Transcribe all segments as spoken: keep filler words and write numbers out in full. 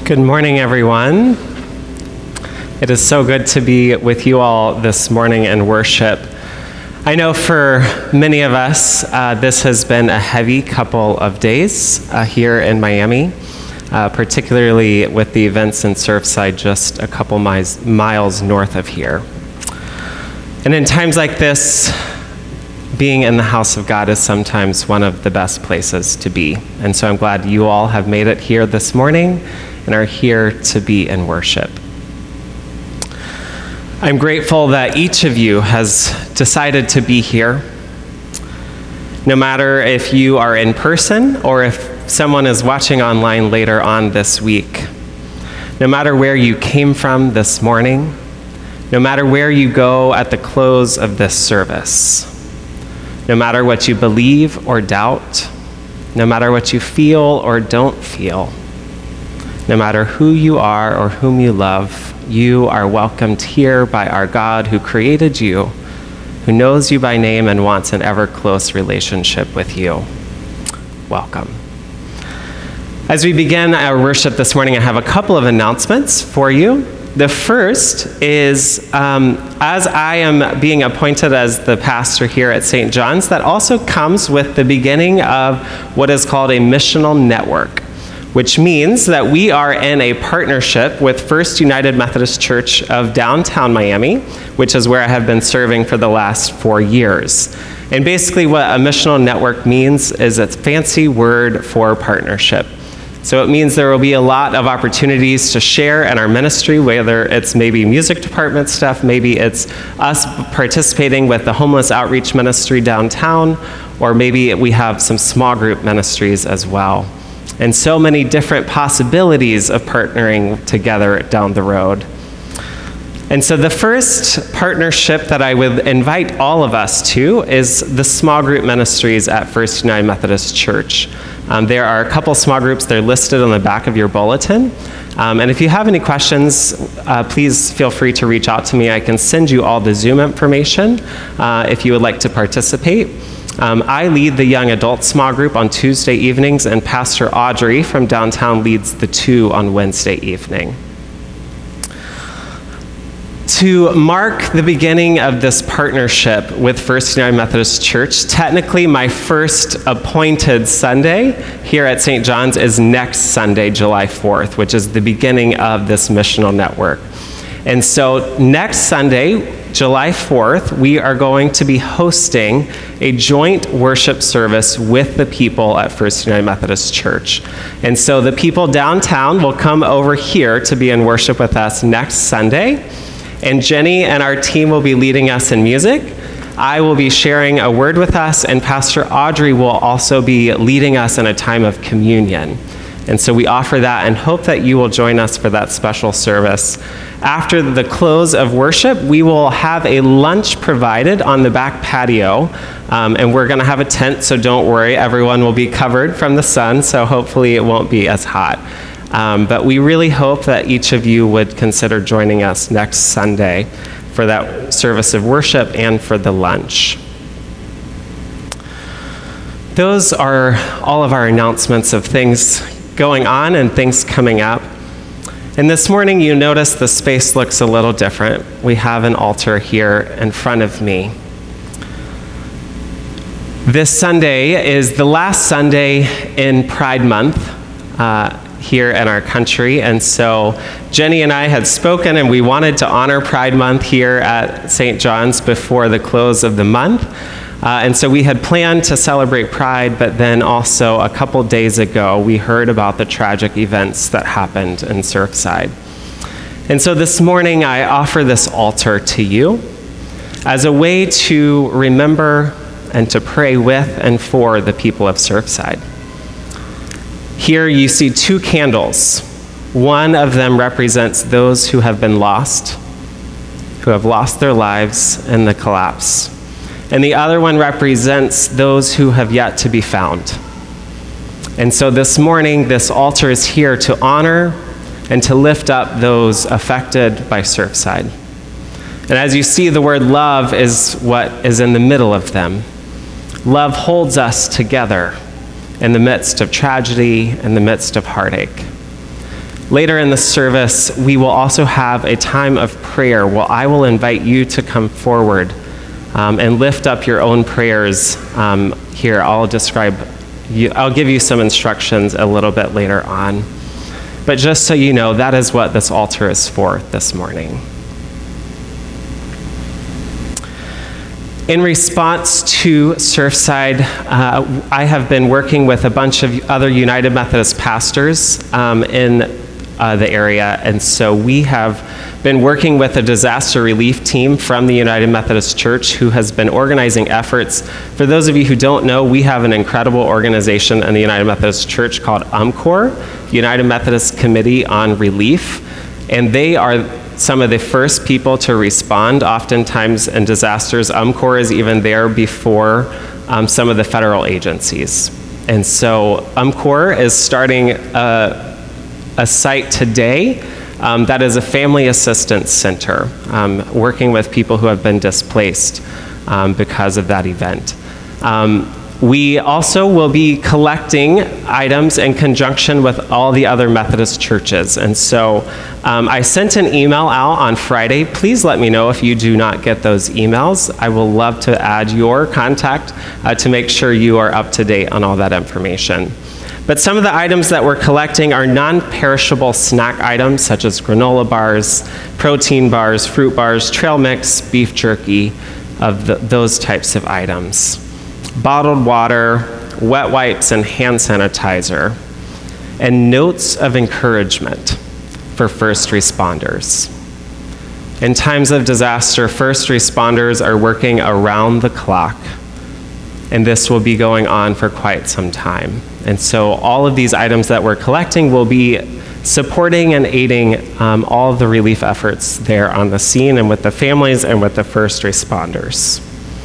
Good morning, everyone. It is so good to be with you all this morning in worship. I know for many of us, uh, this has been a heavy couple of days uh, here in Miami, uh, particularly with the events in Surfside just a couple miles, miles north of here. And in times like this, being in the house of God is sometimes one of the best places to be. And so I'm glad you all have made it here this morning and are here to be in worship. I'm grateful that each of you has decided to be here. No matter if you are in person or if someone is watching online later on this week. No matter where you came from this morning, no matter where you go at the close of this service, no matter what you believe or doubt, no matter what you feel or don't feel, no matter who you are or whom you love, you are welcomed here by our God who created you, who knows you by name and wants an ever close relationship with you. Welcome. As we begin our worship this morning, I have a couple of announcements for you. The first is, um, as I am being appointed as the pastor here at Saint John's, that also comes with the beginning of what is called a missional network, which means that we are in a partnership with First United Methodist Church of downtown Miami, which is where I have been serving for the last four years. And basically what a missional network means is a fancy word for partnership. So it means there will be a lot of opportunities to share in our ministry, whether it's maybe music department stuff, maybe it's us participating with the homeless outreach ministry downtown, or maybe we have some small group ministries as well. And so many different possibilities of partnering together down the road. And so the first partnership that I would invite all of us to is the small group ministries at First United Methodist Church. Um, there are a couple small groups, they're listed on the back of your bulletin. Um, and if you have any questions, uh, please feel free to reach out to me. I can send you all the Zoom information uh, if you would like to participate. Um, I lead the young adult small group on Tuesday evenings, and Pastor Audrey from downtown leads the two on Wednesday evening. To mark the beginning of this partnership with First United Methodist Church, technically my first appointed Sunday here at Saint John's is next Sunday, July fourth, which is the beginning of this missional network. And so next Sunday, July fourth, we are going to be hosting a joint worship service with the people at First United Methodist Church. And so the people downtown will come over here to be in worship with us next Sunday. And Jenny and our team will be leading us in music. I will be sharing a word with us, and Pastor Audrey will also be leading us in a time of communion. And so we offer that and hope that you will join us for that special service. After the close of worship, we will have a lunch provided on the back patio, um, and we're going to have a tent, so don't worry, everyone will be covered from the sun, so hopefully it won't be as hot. Um, but we really hope that each of you would consider joining us next Sunday for that service of worship and for the lunch. Those are all of our announcements of things going on and things coming up. And this morning you notice the space looks a little different. We have an altar here in front of me. This Sunday is the last Sunday in Pride Month uh, here in our country, and so Jenny and I had spoken and we wanted to honor Pride Month here at Saint John's before the close of the month. Uh, and so we had planned to celebrate Pride, but then also a couple days ago, we heard about the tragic events that happened in Surfside. And so this morning, I offer this altar to you as a way to remember and to pray with and for the people of Surfside. Here you see two candles. One of them represents those who have been lost, who have lost their lives in the collapse. And the other one represents those who have yet to be found. And so this morning, this altar is here to honor and to lift up those affected by Surfside. And as you see, the word love is what is in the middle of them. Love holds us together in the midst of tragedy, in the midst of heartache. Later in the service, we will also have a time of prayer where I will invite you to come forward um, and lift up your own prayers. Um, here, I'll describe, you, I'll give you some instructions a little bit later on. But just so you know, that is what this altar is for this morning. In response to Surfside, uh, I have been working with a bunch of other United Methodist pastors um, in uh, the area, and so we have been working with a disaster relief team from the United Methodist Church who has been organizing efforts. For those of you who don't know, we have an incredible organization in the United Methodist Church called UMCOR, United Methodist Committee on Relief, and they are some of the first people to respond oftentimes in disasters. UMCOR is even there before um, some of the federal agencies. And so UMCOR is starting a, a site today um, that is a family assistance center, um, working with people who have been displaced um, because of that event. Um, We also will be collecting items in conjunction with all the other Methodist churches. And so um, I sent an email out on Friday. Please let me know if you do not get those emails. I will love to add your contact uh, to make sure you are up to date on all that information. But some of the items that we're collecting are non-perishable snack items such as granola bars, protein bars, fruit bars, trail mix, beef jerky, of the, those types of items. Bottled water, wet wipes and hand sanitizer, and notes of encouragement for first responders. In times of disaster, first responders are working around the clock, and this will be going on for quite some time. And so all of these items that we're collecting will be supporting and aiding um, all of the relief efforts there on the scene and with the families and with the first responders.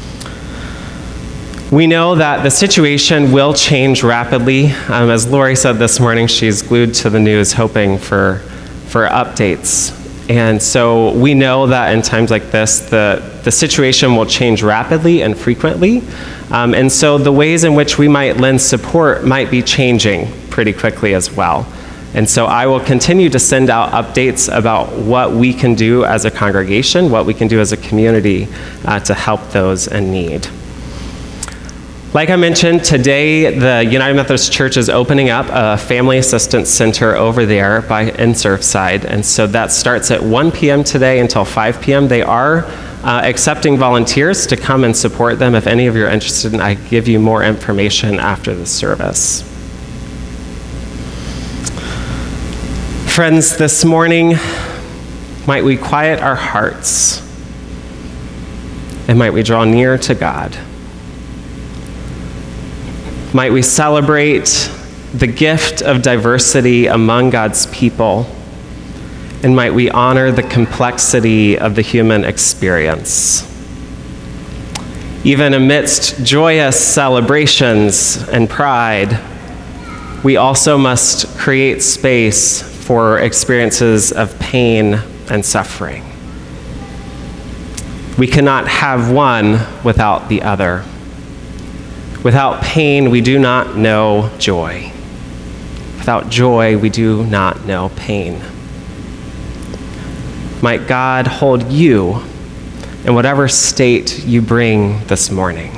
We know that the situation will change rapidly. Um, as Lori said this morning, she's glued to the news hoping for, for updates. And so we know that in times like this, the, the situation will change rapidly and frequently. Um, and so the ways in which we might lend support might be changing pretty quickly as well. And so I will continue to send out updates about what we can do as a congregation, what we can do as a community uh, to help those in need. Like I mentioned, today the United Methodist Church is opening up a family assistance center over there by, in Surfside, and so that starts at one p m today until five p m They are uh, accepting volunteers to come and support them. If any of you are interested, I can give you more information after the service. Friends, this morning, might we quiet our hearts and might we draw near to God. Might we celebrate the gift of diversity among God's people, and might we honor the complexity of the human experience. Even amidst joyous celebrations and pride, we also must create space for experiences of pain and suffering. We cannot have one without the other. Without pain, we do not know joy. Without joy, we do not know pain. Might God hold you in whatever state you bring this morning.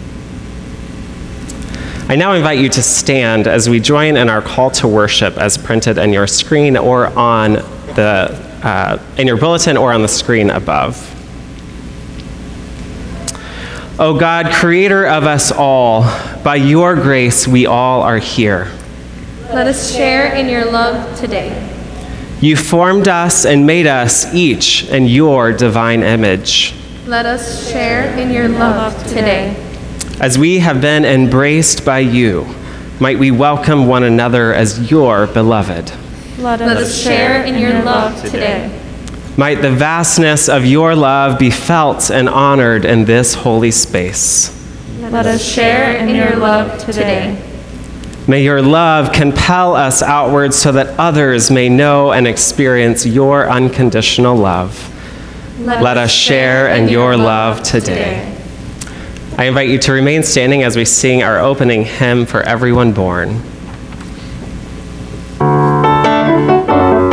I now invite you to stand as we join in our call to worship as printed on your screen or on the, uh, in your bulletin or on the screen above. O God, creator of us all, by your grace we all are here. Let us share in your love today. You formed us and made us each in your divine image. Let us share in your love today. As we have been embraced by you, might we welcome one another as your beloved. Let us share in your love today. Might the vastness of your love be felt and honored in this holy space. Let us share in your love today. May your love compel us outward so that others may know and experience your unconditional love. Let, Let us share in your love today. I invite you to remain standing as we sing our opening hymn, For Everyone Born.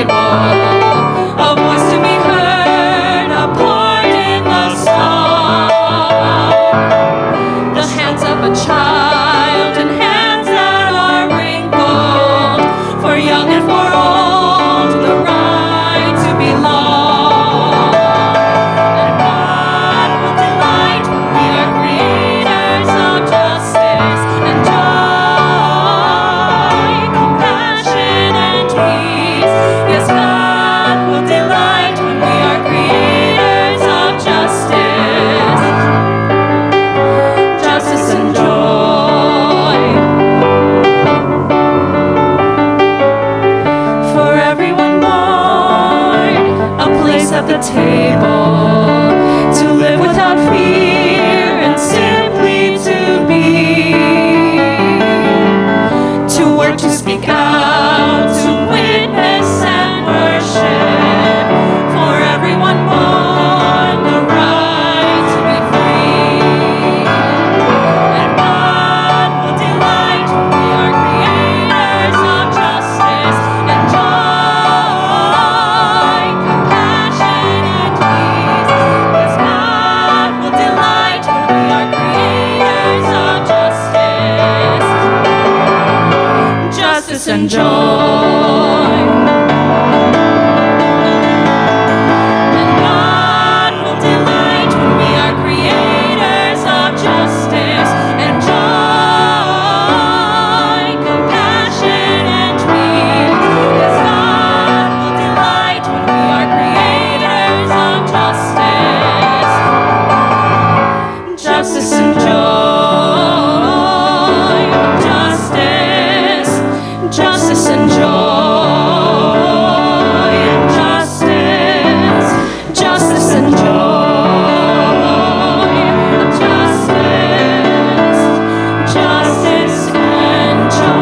and joy. And God will delight when we are creators of justice and joy, compassion and peace. Yes, God will delight when we are creators of justice, justice and joy. Justice and joy, and justice, justice and joy, justice, justice and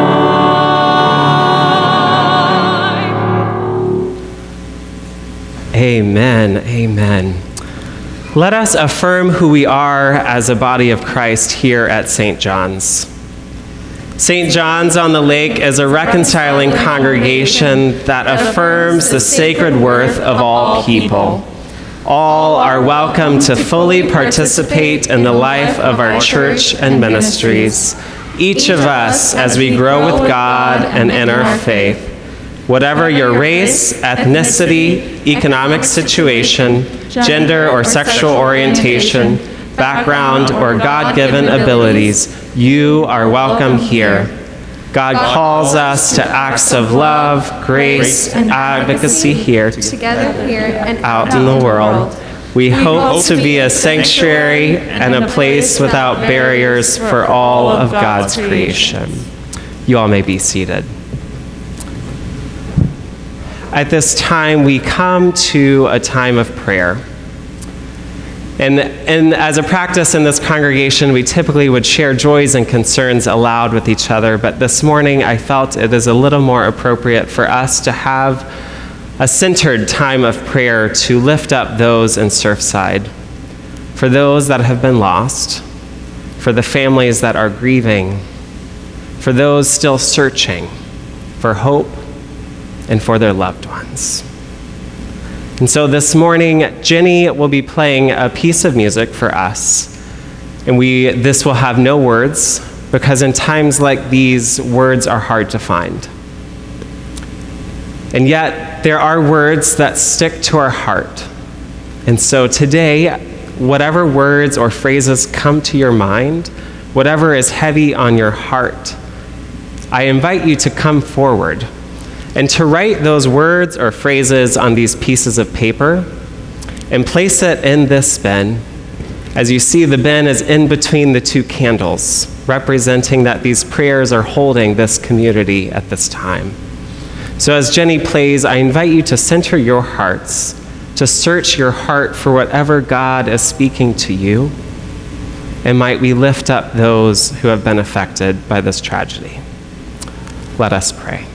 joy. Amen, amen. Let us affirm who we are as a body of Christ here at Saint John's. Saint John's on the Lake is a reconciling congregation that affirms the sacred worth of all people. All are welcome to fully participate in the life of our church and ministries, each of us as we grow with God and in our faith. Whatever your race, ethnicity, economic situation, gender or sexual orientation, background, or God-given abilities, you are welcome here. God calls us to acts of love, grace, and advocacy here, Together here and out in the world. We hope to be a sanctuary and a place without barriers for all of God's creation. You all may be seated. At this time, we come to a time of prayer. And, and as a practice in this congregation, we typically would share joys and concerns aloud with each other, but this morning I felt it is a little more appropriate for us to have a centered time of prayer to lift up those in Surfside, for those that have been lost, for the families that are grieving, for those still searching for hope, and for their loved ones. And so this morning, Jenny will be playing a piece of music for us. And we, this will have no words, because in times like these, words are hard to find. And yet, there are words that stick to our heart. And so today, whatever words or phrases come to your mind, whatever is heavy on your heart, I invite you to come forward and to write those words or phrases on these pieces of paper and place it in this bin. As you see, the bin is in between the two candles, representing that these prayers are holding this community at this time. So as Jenny plays, I invite you to center your hearts, to search your heart for whatever God is speaking to you, and might we lift up those who have been affected by this tragedy. Let us pray.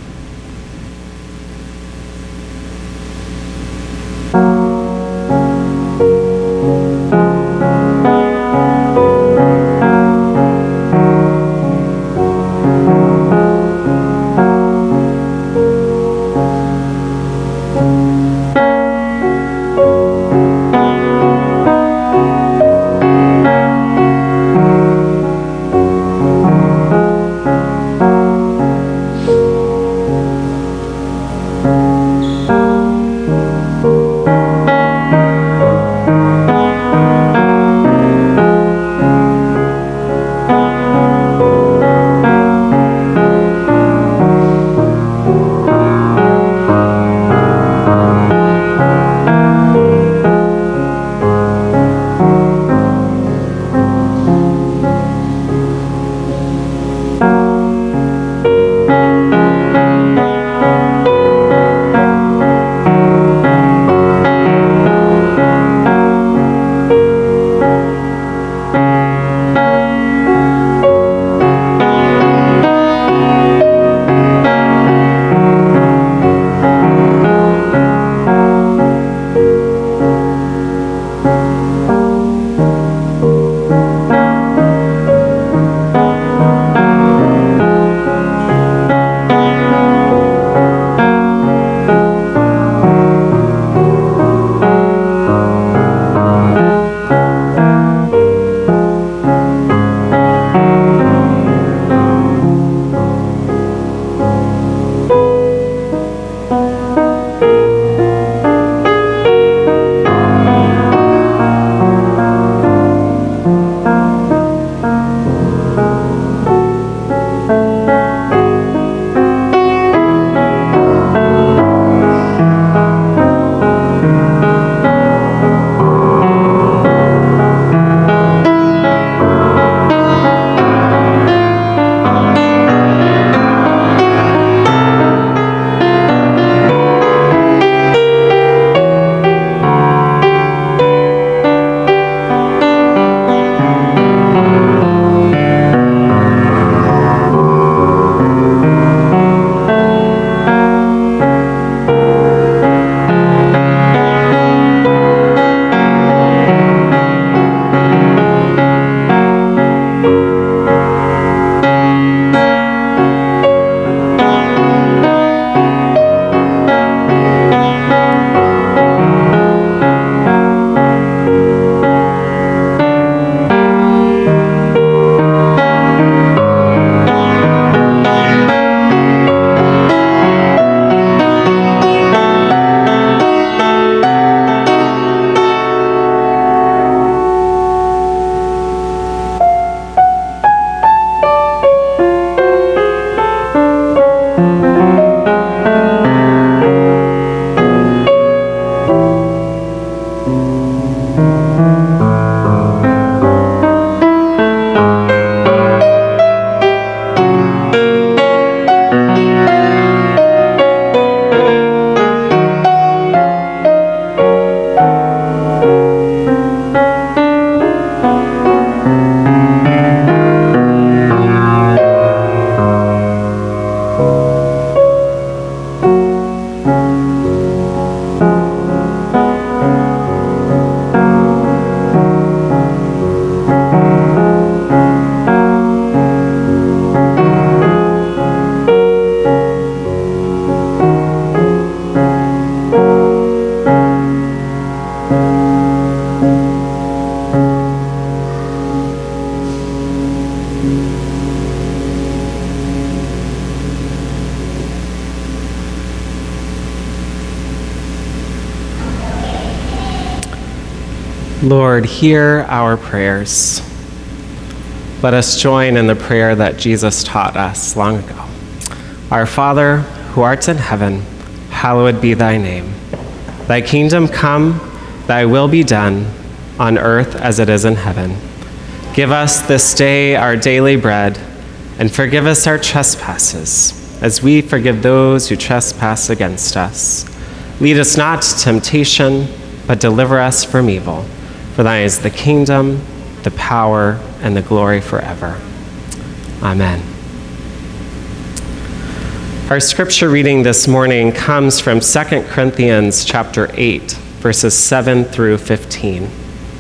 Lord, hear our prayers. Let us join in the prayer that Jesus taught us long ago. Our Father, who art in heaven, hallowed be thy name. Thy kingdom come, thy will be done, on earth as it is in heaven. Give us this day our daily bread, and forgive us our trespasses, as we forgive those who trespass against us. Lead us not to temptation, but deliver us from evil. For thine is the kingdom, the power, and the glory forever. Amen. Our scripture reading this morning comes from Second Corinthians chapter eight, verses seven through fifteen.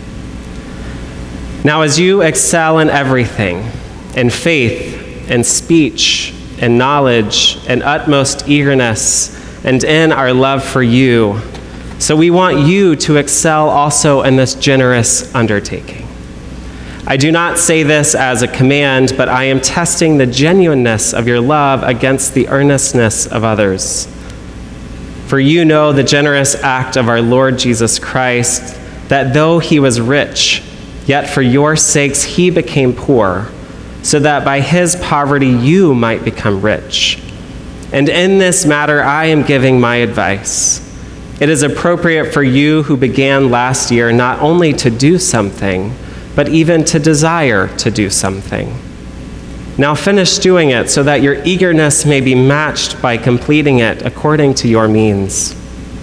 Now as you excel in everything, in faith, in speech, in knowledge, in utmost eagerness, and in our love for you, so we want you to excel also in this generous undertaking. I do not say this as a command, but I am testing the genuineness of your love against the earnestness of others. For you know the generous act of our Lord Jesus Christ, that though he was rich, yet for your sakes he became poor, so that by his poverty you might become rich. And in this matter I am giving my advice. It is appropriate for you who began last year not only to do something, but even to desire to do something. Now finish doing it so that your eagerness may be matched by completing it according to your means.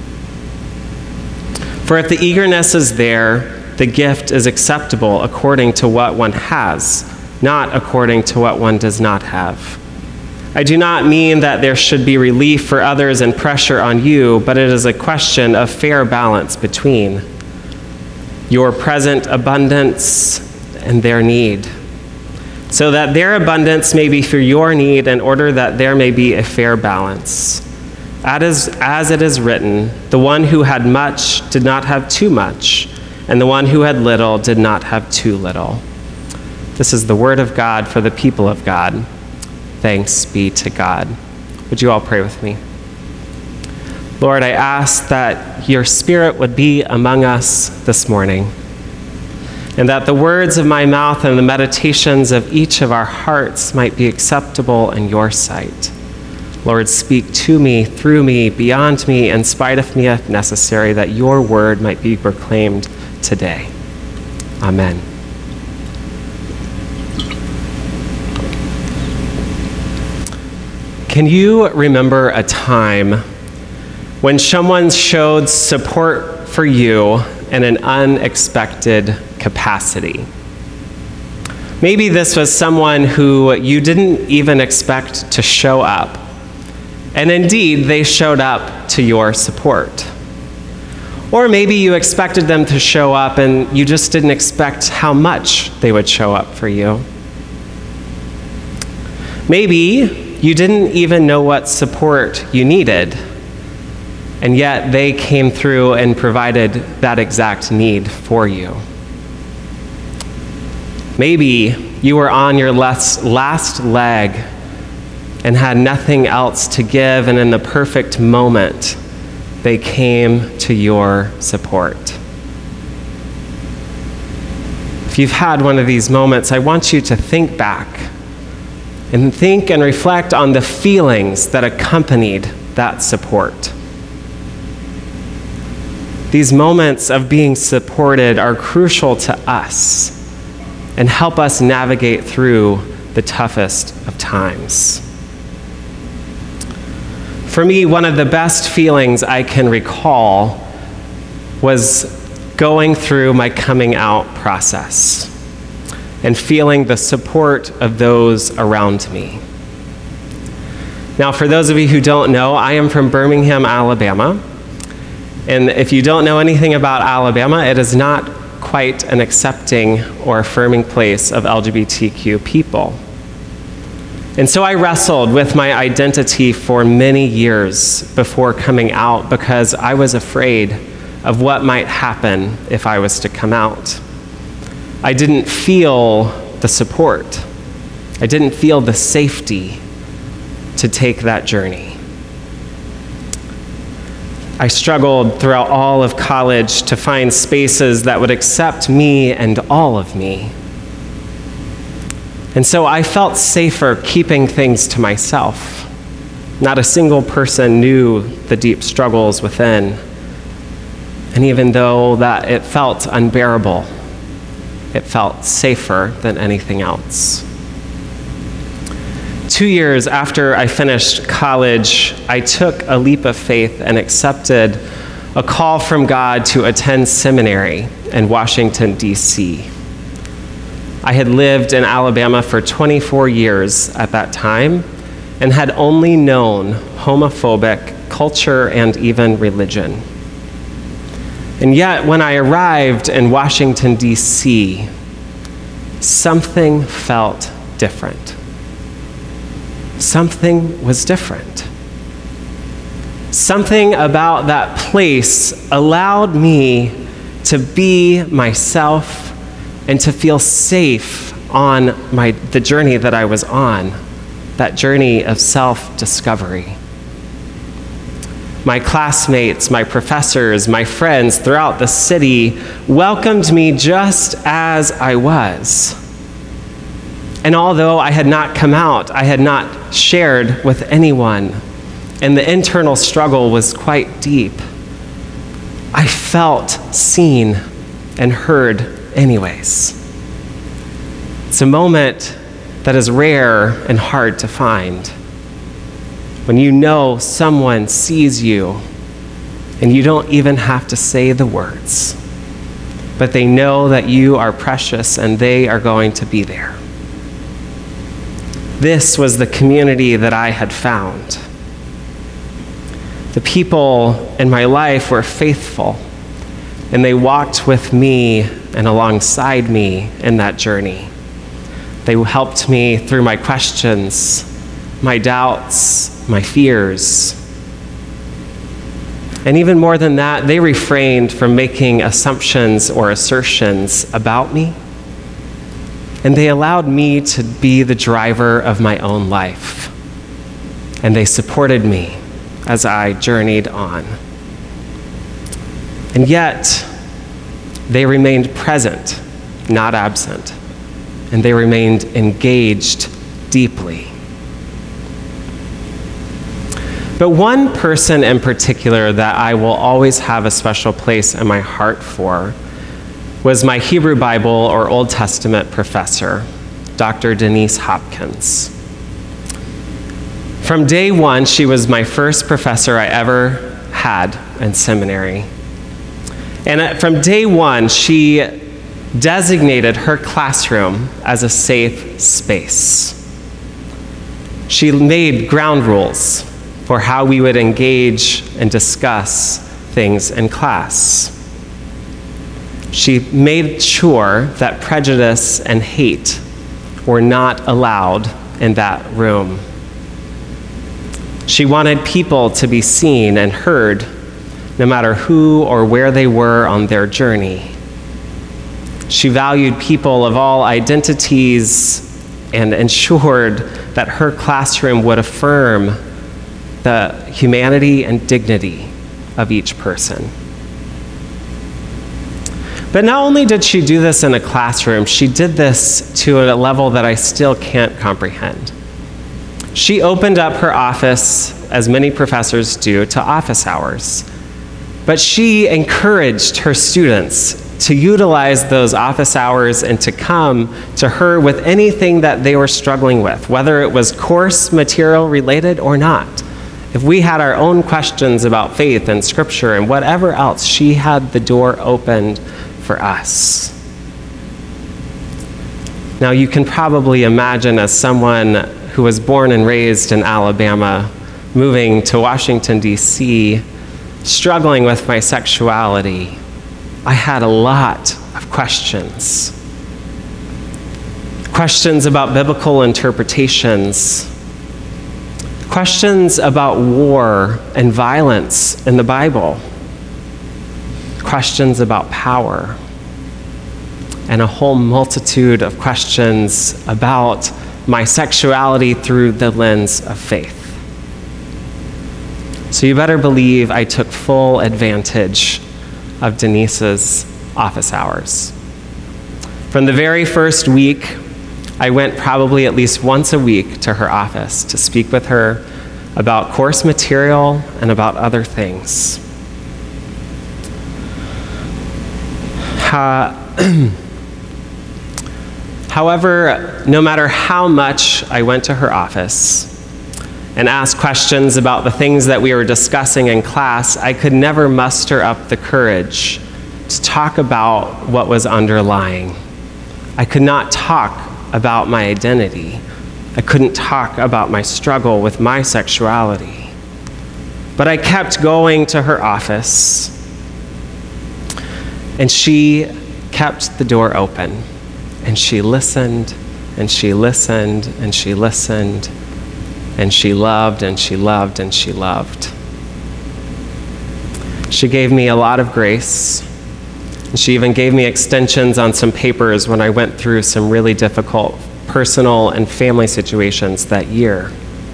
For if the eagerness is there, the gift is acceptable according to what one has, not according to what one does not have. I do not mean that there should be relief for others and pressure on you, but it is a question of fair balance between your present abundance and their need, so that their abundance may be for your need in order that there may be a fair balance. As, as it is written, the one who had much did not have too much, and the one who had little did not have too little. This is the word of God for the people of God. Thanks be to God. Would you all pray with me? Lord, I ask that your Spirit would be among us this morning, and that the words of my mouth and the meditations of each of our hearts might be acceptable in your sight. Lord, speak to me, through me, beyond me, in spite of me if necessary, that your word might be proclaimed today. Amen. Can you remember a time when someone showed support for you in an unexpected capacity? Maybe this was someone who you didn't even expect to show up, and indeed they showed up to your support. Or maybe you expected them to show up and you just didn't expect how much they would show up for you. Maybe you didn't even know what support you needed, and yet they came through and provided that exact need for you. Maybe you were on your last, last leg and had nothing else to give, and in the perfect moment, they came to your support. If you've had one of these moments, I want you to think back and think and reflect on the feelings that accompanied that support. These moments of being supported are crucial to us and help us navigate through the toughest of times. For me, one of the best feelings I can recall was going through my coming out process and feeling the support of those around me. Now, for those of you who don't know, I am from Birmingham, Alabama. And if you don't know anything about Alabama, it is not quite an accepting or affirming place of L G B T Q people. And so I wrestled with my identity for many years before coming out because I was afraid of what might happen if I was to come out. I didn't feel the support. I didn't feel the safety to take that journey. I struggled throughout all of college to find spaces that would accept me and all of me. And so I felt safer keeping things to myself. Not a single person knew the deep struggles within. And even though that it felt unbearable, it felt safer than anything else. Two years after I finished college, I took a leap of faith and accepted a call from God to attend seminary in Washington, D C I had lived in Alabama for twenty-four years at that time and had only known homophobic culture and even religion. And yet, when I arrived in Washington, D C, something felt different. Something was different. Something about that place allowed me to be myself and to feel safe on my, the journey that I was on, that journey of self-discovery. My classmates, my professors, my friends throughout the city welcomed me just as I was. And although I had not come out, I had not shared with anyone, and the internal struggle was quite deep, I felt seen and heard anyways. It's a moment that is rare and hard to find. When you know someone sees you and you don't even have to say the words, but they know that you are precious and they are going to be there. This was the community that I had found. The people in my life were faithful, and they walked with me and alongside me in that journey. They helped me through my questions, my doubts, my fears. And even more than that, they refrained from making assumptions or assertions about me. And they allowed me to be the driver of my own life. And they supported me as I journeyed on. And yet, they remained present, not absent. And they remained engaged deeply. But one person in particular that I will always have a special place in my heart for was my Hebrew Bible or Old Testament professor, Doctor Denise Hopkins. From day one, she was my first professor I ever had in seminary. And from day one, she designated her classroom as a safe space. She made ground rules for how we would engage and discuss things in class. She made sure that prejudice and hate were not allowed in that room. She wanted people to be seen and heard, no matter who or where they were on their journey. She valued people of all identities and ensured that her classroom would affirm the humanity and dignity of each person. But not only did she do this in a classroom, she did this to a level that I still can't comprehend. She opened up her office, as many professors do, to office hours. But she encouraged her students to utilize those office hours and to come to her with anything that they were struggling with, whether it was course material related or not. If we had our own questions about faith and scripture and whatever else, she had the door opened for us. Now, you can probably imagine, as someone who was born and raised in Alabama, moving to Washington, D C, struggling with my sexuality, I had a lot of questions. Questions about biblical interpretations. Questions about war and violence in the Bible. Questions about power. And a whole multitude of questions about my sexuality through the lens of faith. So you better believe I took full advantage of Denise's office hours. From the very first week, I went probably at least once a week to her office to speak with her about course material and about other things. Uh, However, no matter how much I went to her office and asked questions about the things that we were discussing in class, I could never muster up the courage to talk about what was underlying. I could not talk about my identity. I couldn't talk about my struggle with my sexuality. But I kept going to her office, and she kept the door open. And she listened, and she listened, and she listened, and she loved, and she loved, and she loved. She gave me a lot of grace, and she even gave me extensions on some papers when I went through some really difficult personal and family situations that year.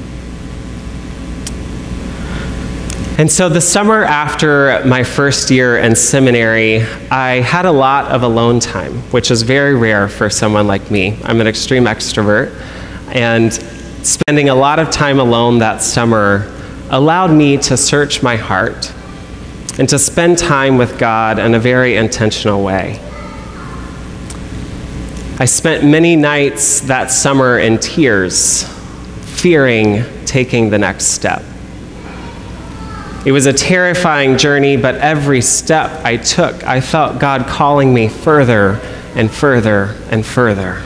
And so the summer after my first year in seminary, I had a lot of alone time, which is very rare for someone like me. I'm an extreme extrovert, and spending a lot of time alone that summer allowed me to search my heart and to spend time with God in a very intentional way. I spent many nights that summer in tears, fearing taking the next step. It was a terrifying journey, but every step I took, I felt God calling me further and further and further.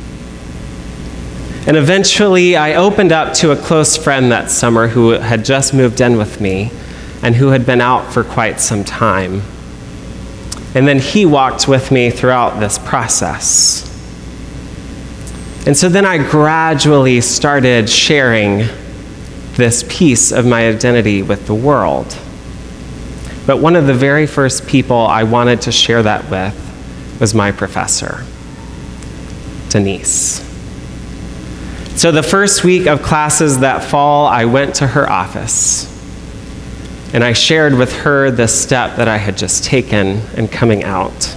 And eventually, I opened up to a close friend that summer who had just moved in with me and who had been out for quite some time. And then he walked with me throughout this process. And so then I gradually started sharing this piece of my identity with the world. But one of the very first people I wanted to share that with was my professor, Denise. So the first week of classes that fall, I went to her office, and I shared with her the step that I had just taken in coming out.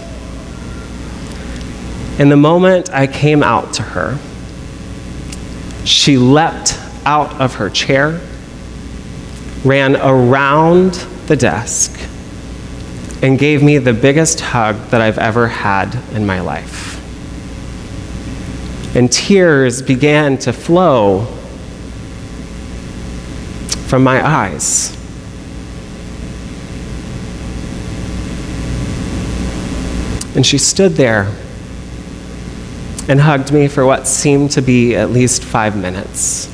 And the moment I came out to her, she leapt out of her chair, ran around the desk, and gave me the biggest hug that I've ever had in my life. And tears began to flow from my eyes. And she stood there and hugged me for what seemed to be at least five minutes.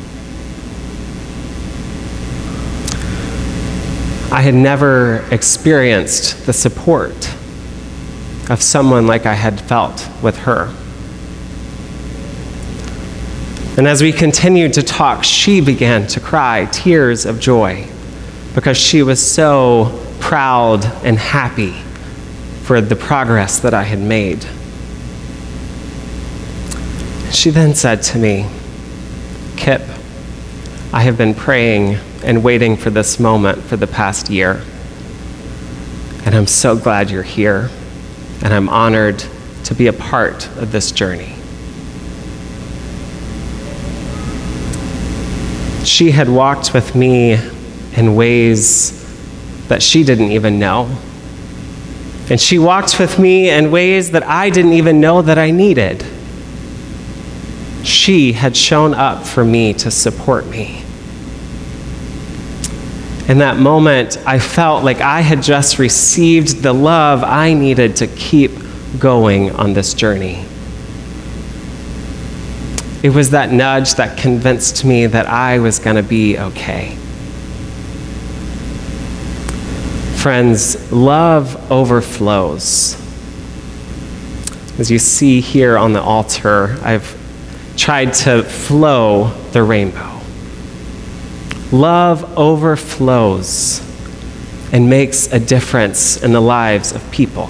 I had never experienced the support of someone like I had felt with her. And as we continued to talk, she began to cry tears of joy because she was so proud and happy for the progress that I had made. She then said to me, "Kip, I have been praying and waiting for this moment for the past year. And I'm so glad you're here, and I'm honored to be a part of this journey." She had walked with me in ways that she didn't even know. And she walked with me in ways that I didn't even know that I needed. She had shown up for me to support me. In that moment, I felt like I had just received the love I needed to keep going on this journey. It was that nudge that convinced me that I was going to be okay. Friends, love overflows. As you see here on the altar, I've tried to flow the rainbow. Love overflows and makes a difference in the lives of people.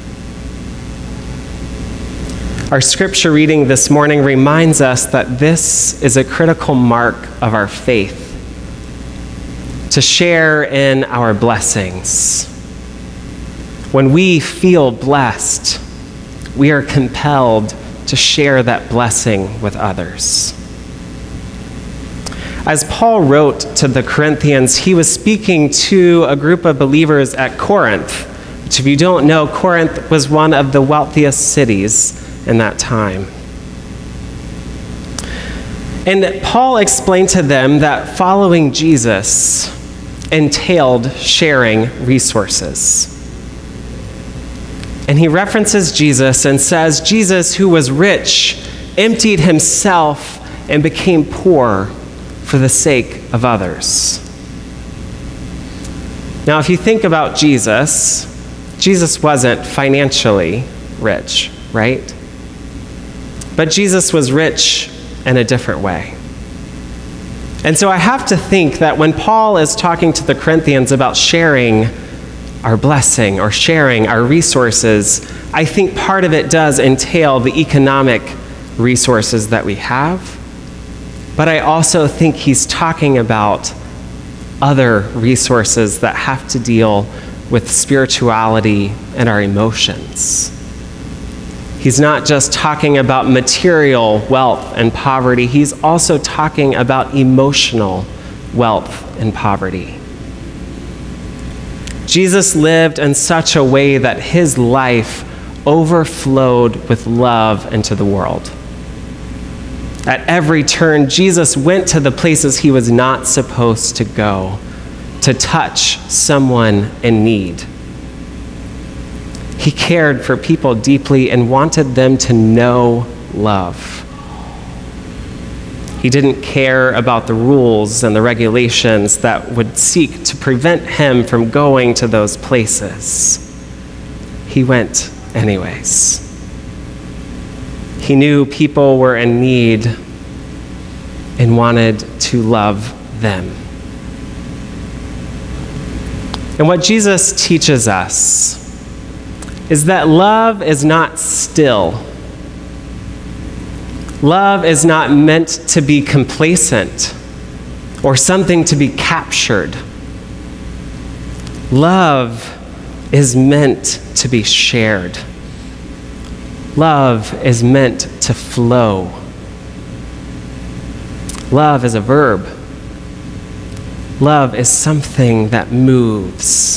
Our scripture reading this morning reminds us that this is a critical mark of our faith. to share in our blessings. When we feel blessed, we are compelled to share that blessing with others. As Paul wrote to the Corinthians, he was speaking to a group of believers at Corinth, which, if you don't know, Corinth was one of the wealthiest cities in that time. And Paul explained to them that following Jesus entailed sharing resources. And he references Jesus and says, Jesus, who was rich, emptied himself and became poor for the sake of others. Now, if you think about Jesus, Jesus wasn't financially rich, right? But Jesus was rich in a different way. And so I have to think that when Paul is talking to the Corinthians about sharing our blessing or sharing our resources, I think part of it does entail the economic resources that we have. But I also think he's talking about other resources that have to deal with spirituality and our emotions. He's not just talking about material wealth and poverty, he's also talking about emotional wealth and poverty. Jesus lived in such a way that his life overflowed with love into the world. At every turn, Jesus went to the places he was not supposed to go to touch someone in need. He cared for people deeply and wanted them to know love. He didn't care about the rules and the regulations that would seek to prevent him from going to those places. He went anyways. He knew people were in need and wanted to love them. And what Jesus teaches us is that love is not still. Love is not meant to be complacent or something to be captured. Love is meant to be shared. Love is meant to flow. Love is a verb. Love is something that moves.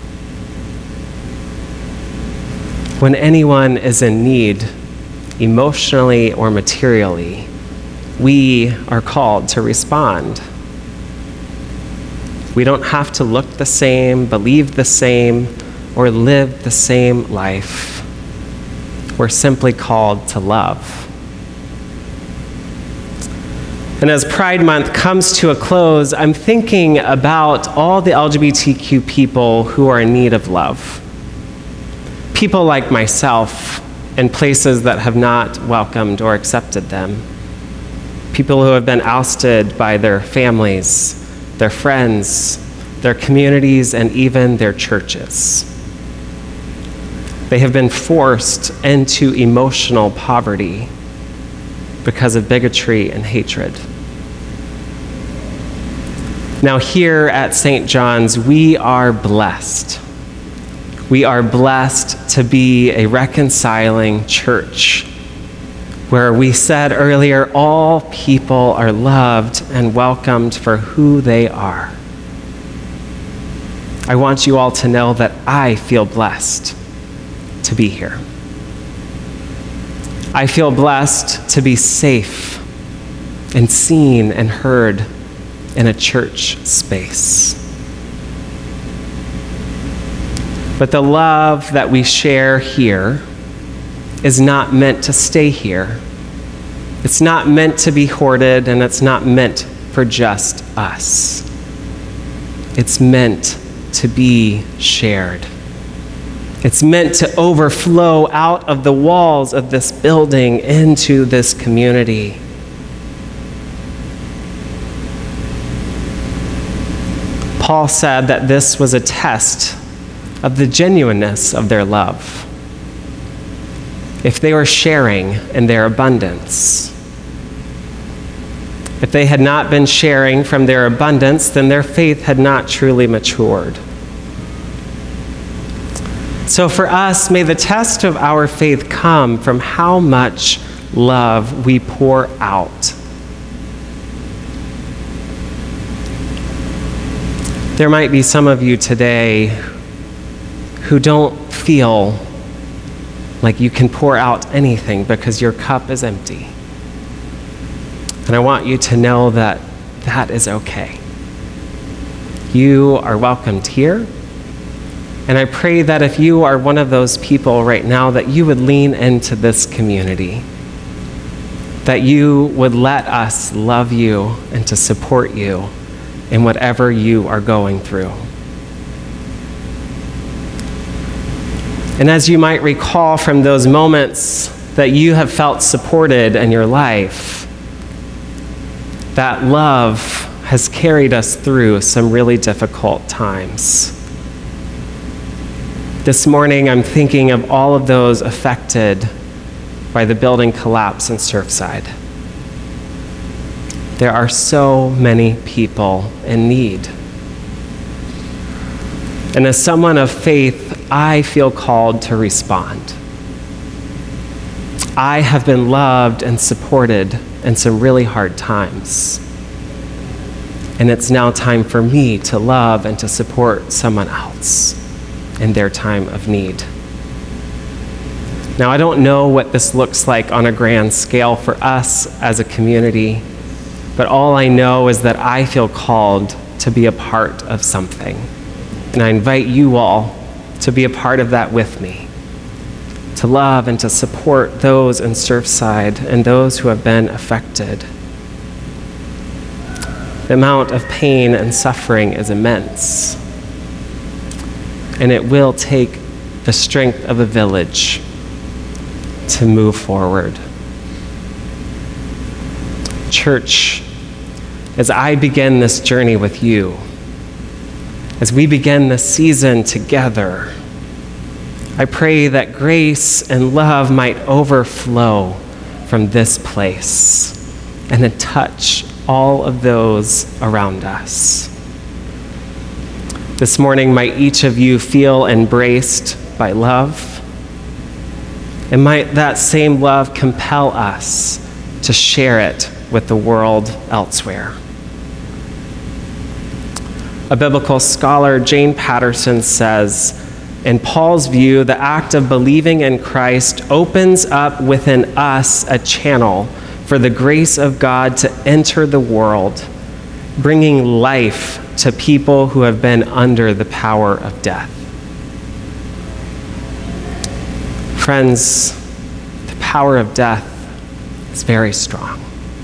When anyone is in need, emotionally or materially, we are called to respond. We don't have to look the same, believe the same, or live the same life. We're simply called to love. And as Pride Month comes to a close, I'm thinking about all the L G B T Q people who are in need of love. People like myself in places that have not welcomed or accepted them. People who have been ousted by their families, their friends, their communities, and even their churches. They have been forced into emotional poverty because of bigotry and hatred. Now here at Saint John's, we are blessed. We are blessed to be a reconciling church where we said earlier, all people are loved and welcomed for who they are. I want you all to know that I feel blessed to be here. I feel blessed to be safe and seen and heard in a church space. But the love that we share here is not meant to stay here. It's not meant to be hoarded, and it's not meant for just us. It's meant to be shared. It's meant to overflow out of the walls of this building into this community. Paul said that this was a test of the genuineness of their love. If they were sharing in their abundance. If they had not been sharing from their abundance, then their faith had not truly matured. So for us, may the test of our faith come from how much love we pour out. There might be some of you today who don't feel like you can pour out anything because your cup is empty. And I want you to know that that is okay. You are welcomed here. And I pray that if you are one of those people right now, that you would lean into this community, that you would let us love you and to support you in whatever you are going through. And as you might recall from those moments that you have felt supported in your life, that love has carried us through some really difficult times. This morning, I'm thinking of all of those affected by the building collapse in Surfside. There are so many people in need. And as someone of faith, I feel called to respond. I have been loved and supported in some really hard times. And it's now time for me to love and to support someone else in their time of need. Now, I don't know what this looks like on a grand scale for us as a community, but all I know is that I feel called to be a part of something. And I invite you all to be a part of that with me, to love and to support those in Surfside and those who have been affected. The amount of pain and suffering is immense, and it will take the strength of a village to move forward. Church, as I begin this journey with you, as we begin this season together, I pray that grace and love might overflow from this place and then touch all of those around us. This morning, might each of you feel embraced by love, and might that same love compel us to share it with the world elsewhere. A biblical scholar, Jane Patterson, says, in Paul's view, the act of believing in Christ opens up within us a channel for the grace of God to enter the world, bringing life to people who have been under the power of death. Friends, the power of death is very strong.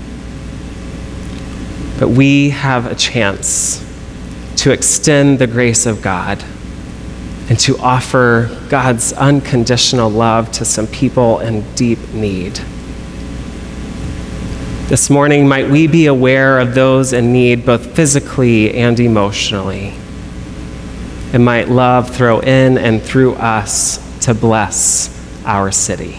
But we have a chance to extend the grace of God and to offer God's unconditional love to some people in deep need. This morning, might we be aware of those in need both physically and emotionally, and might love throw in and through us to bless our city.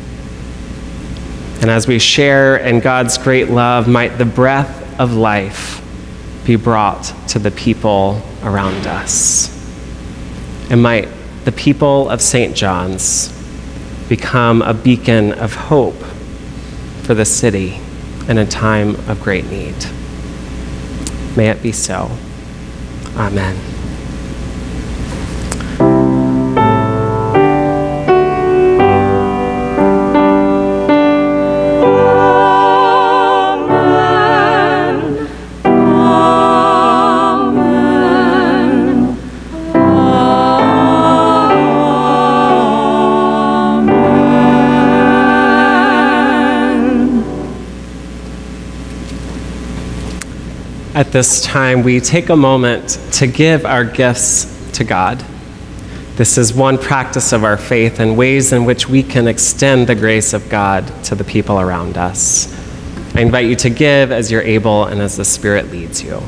And as we share in God's great love, might the breath of life be brought to the people around us. And might the people of Saint John's become a beacon of hope for the city in a time of great need. May it be so. Amen. At this time, we take a moment to give our gifts to God. This is one practice of our faith and ways in which we can extend the grace of God to the people around us. I invite you to give as you're able and as the Spirit leads you.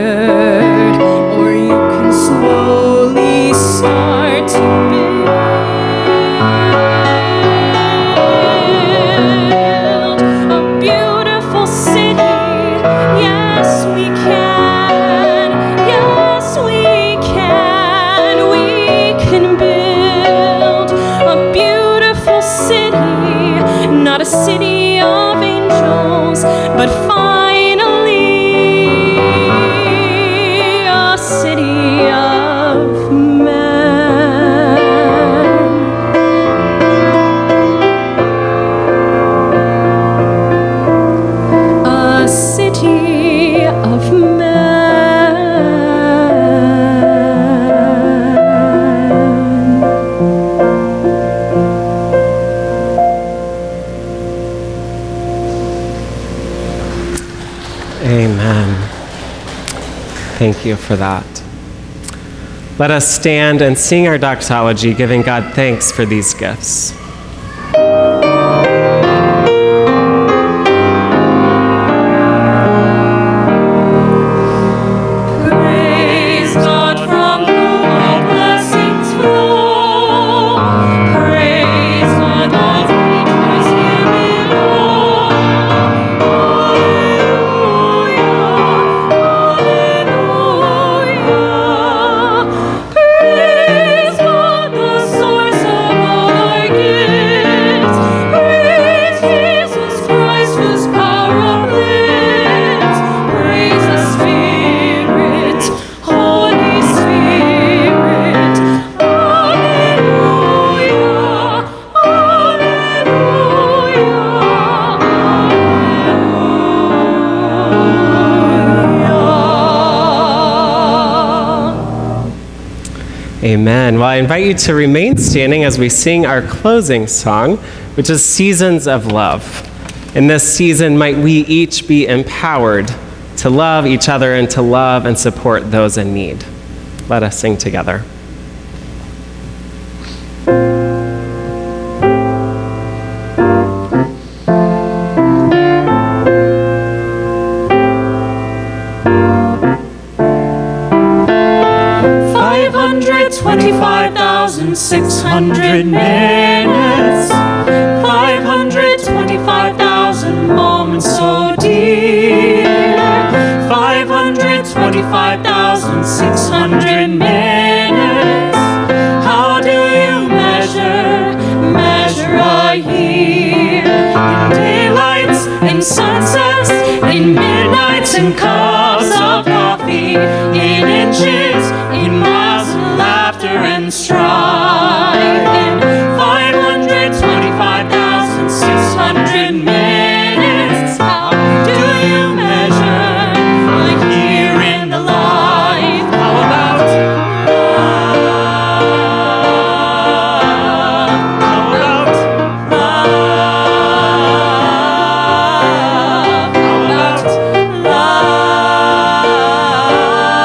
tired, or you can slowly start to build a beautiful city. Yes, we can. Yes, we can. We can build a beautiful city, not a city of angels, but finally a city of men. A city of men. Amen. Thank you for that. Let us stand and sing our doxology, giving God thanks for these gifts. Praise God from whom all blessings flow. Praise God, all creatures here below. Hallelujah, praise God, the source of all our gifts. Praise Jesus Christ, whose power uplifts. Praise the Spirit, Holy Spirit. Hallelujah, hallelujah. Amen. Well, I invite you to remain standing as we sing our closing song, which is Seasons of Love. In this season, might we each be empowered to love each other and to love and support those in need. Let us sing together. Five hundred twenty-five thousand six hundred minutes. Five hundred twenty-five thousand moments so dear. Five hundred twenty-five thousand six hundred minutes. How do you measure, measure a year? In daylights, in sunsets, in midnights, in cups of coffee, in inches, in miles of laughter and strife. In five hundred twenty-five thousand six hundred minutes, how do you measure a year in the life? How about love? How about love? How about love?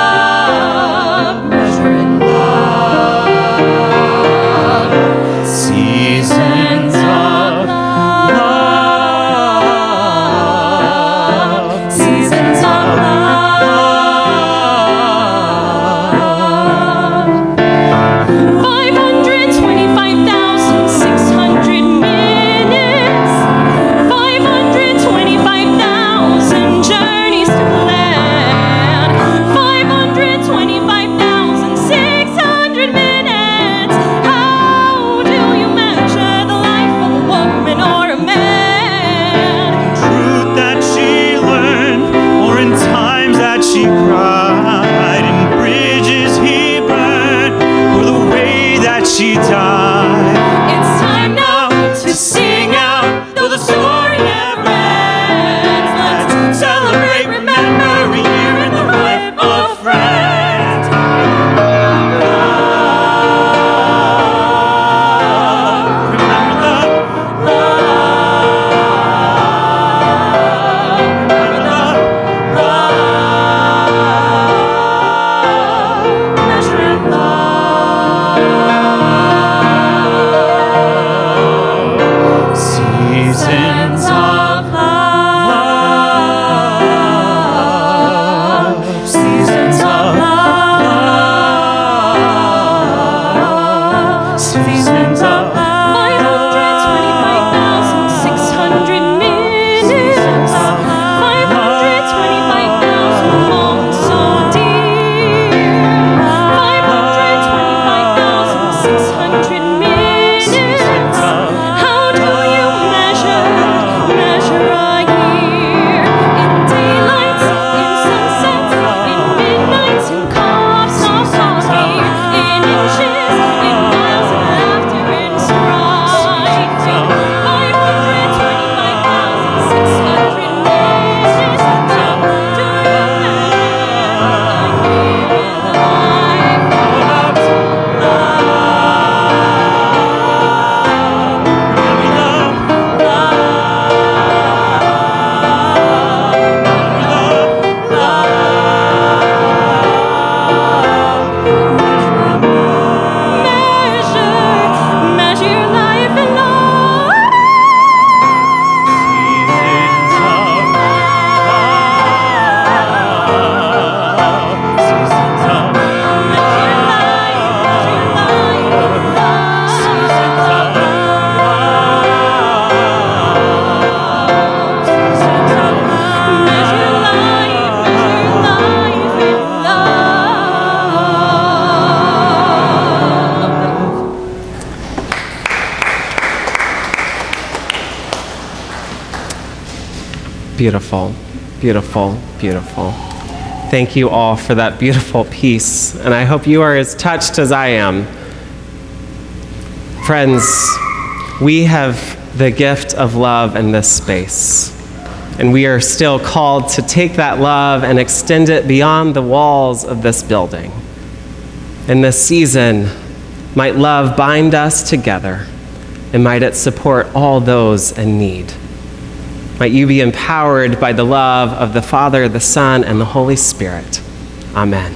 Beautiful, beautiful, beautiful. Thank you all for that beautiful piece, and I hope you are as touched as I am. Friends, we have the gift of love in this space, and we are still called to take that love and extend it beyond the walls of this building. In this season, might love bind us together, and might it support all those in need. Might you be empowered by the love of the Father, the Son, and the Holy Spirit. Amen.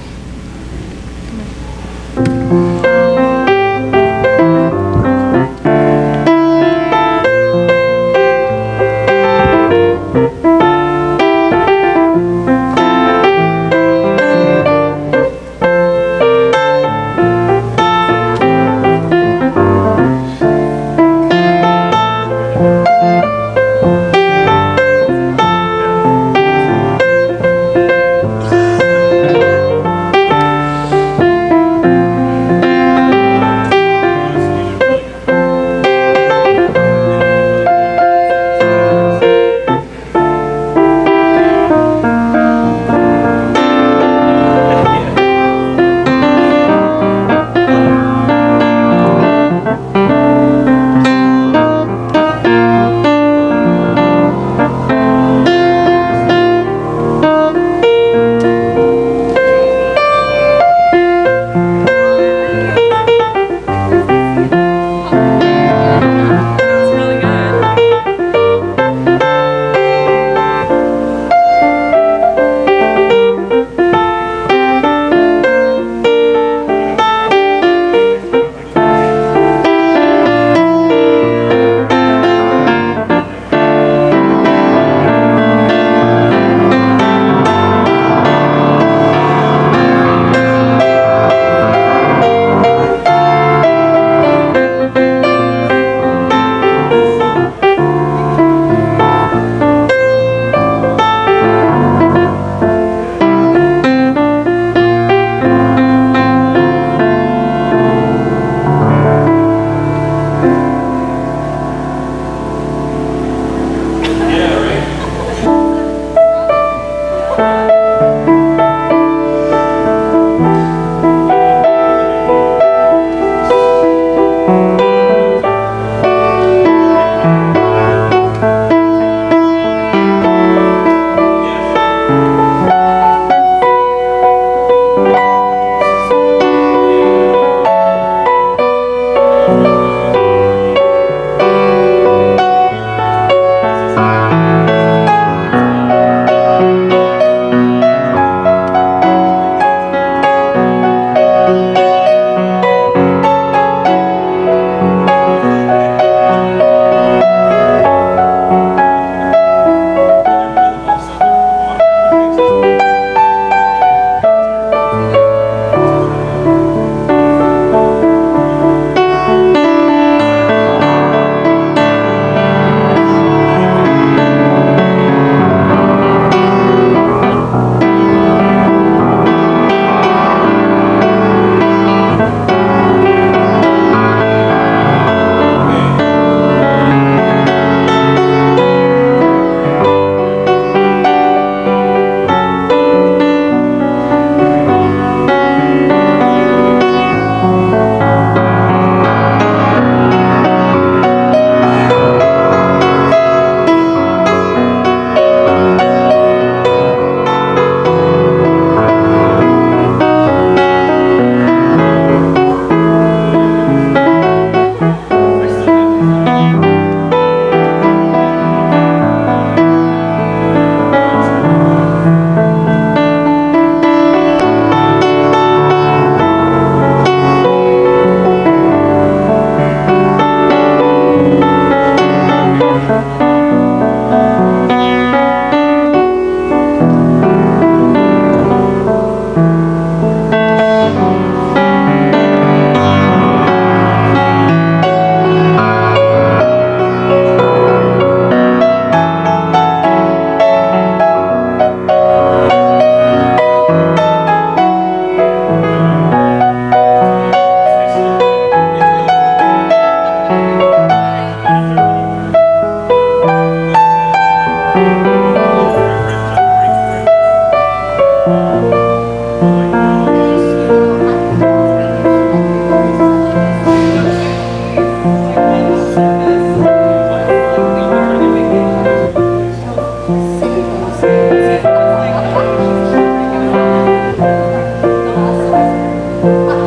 Amen.